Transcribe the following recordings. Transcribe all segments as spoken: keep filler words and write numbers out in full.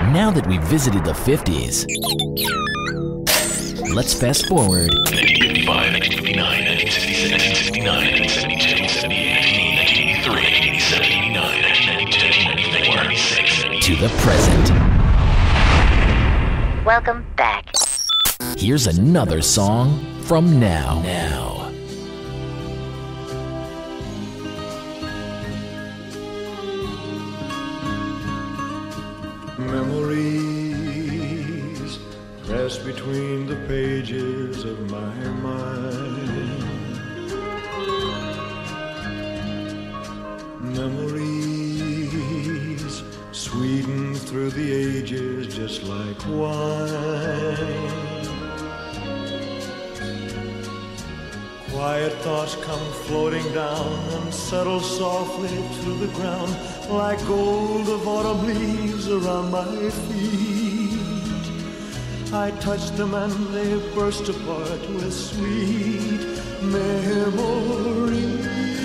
Now that we've visited the fifties, let's fast forward nineteen fifty-five, nineteen fifty-nine, nineteen sixty-six, nineteen sixty-nine, nineteen seventy-two, nineteen seventy-eight, nineteen eighty-three, nineteen eighty-seven, nineteen eighty-nine, nineteen ninety-two, nineteen ninety-four, ninety-six, to the present. Welcome back. Here's another song from Now. Now. Memories press between the pages of my mind. Memories sweeten through the ages just like wine. Quiet thoughts come floating down and settle softly to the ground like gold of autumn leaves around my feet. I touch them and they burst apart with sweet memories.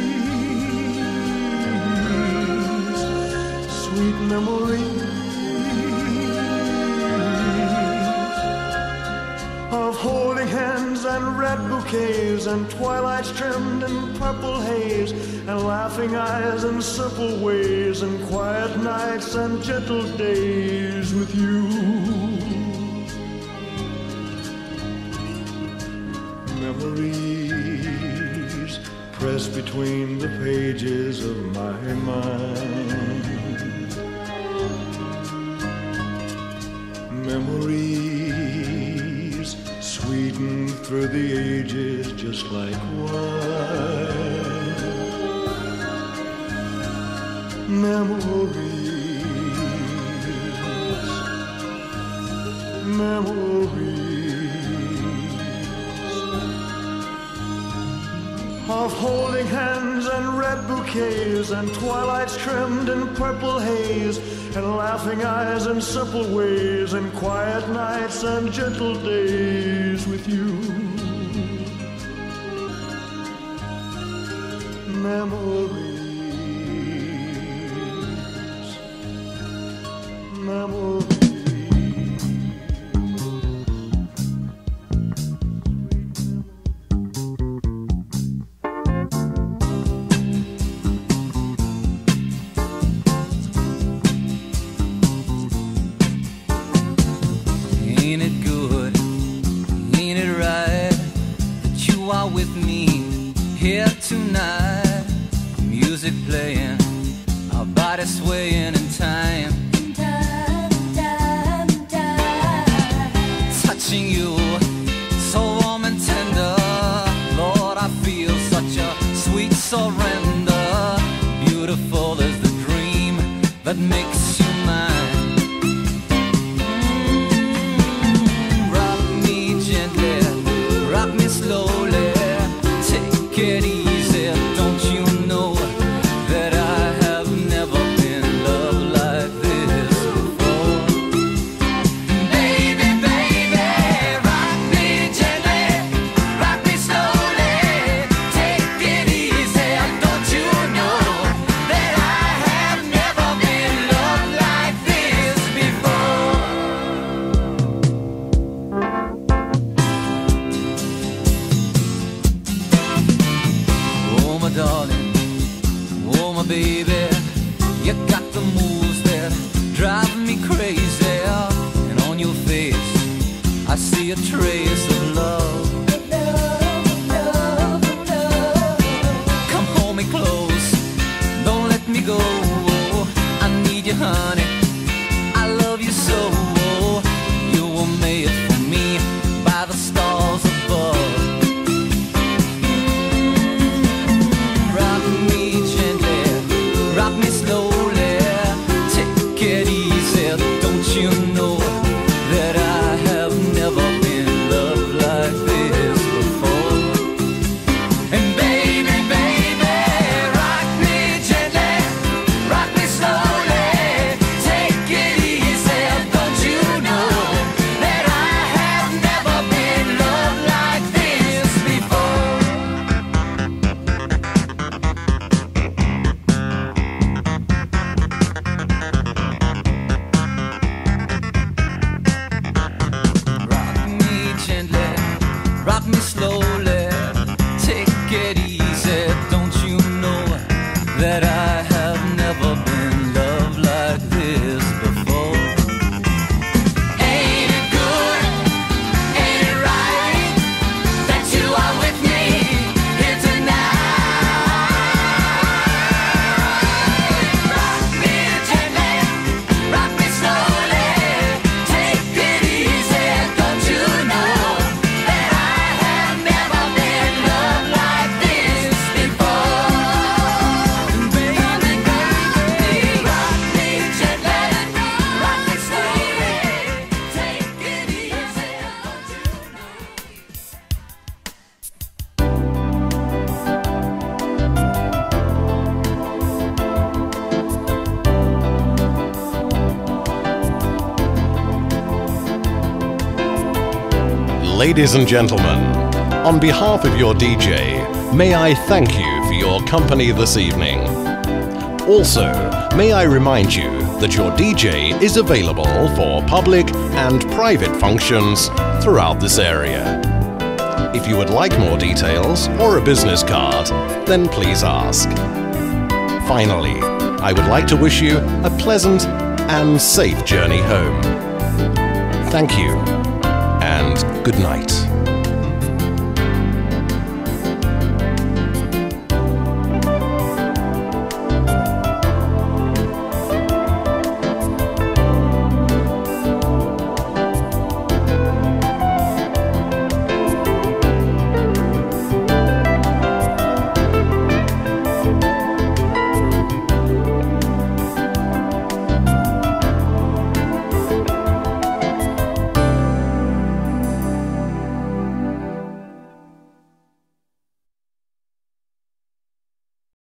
Sweet memories of holding hands and red bouquets and twilights trimmed in purple haze and laughing eyes and simple ways and quiet nights and gentle days with you. Memories press between the pages of my mind. Memories sweeten through the ages just like wine. Memories, memories of holding hands and red bouquets and twilights trimmed in purple haze and laughing eyes and simple ways and quiet nights and gentle days with you. Memories, memories. Ain't it good, ain't it right that you are with me here tonight? Music playing, our bodies swaying in time. Touching you, so warm and tender. Lord, I feel such a sweet surrender. Beautiful is the dream that makes you mine. Slowly, take it easy. Don't you know that I have never been loved like this before? Baby, baby, rock me gently, rock me slowly, take it easy. Don't you know that I have never been loved like this before? Oh my darling, oh my baby, you got the moves that drive me crazy. And on your face, I see a trace of love. Come hold me close, don't let me go. I need you, honey, I love you so. You were made for me by the stars above. Rock me slowly, take it easy. Don't you know that I have never been loved like this before? And baby, baby, rock me gently, rock me slowly, take it easy. Don't you know that I have never been loved like this before? Ladies and gentlemen, on behalf of your D J, may I thank you for your company this evening. Also, may I remind you that your D J is available for public and private functions throughout this area. If you would like more details or a business card, then please ask. Finally, I would like to wish you a pleasant and safe journey home. Thank you, and good night.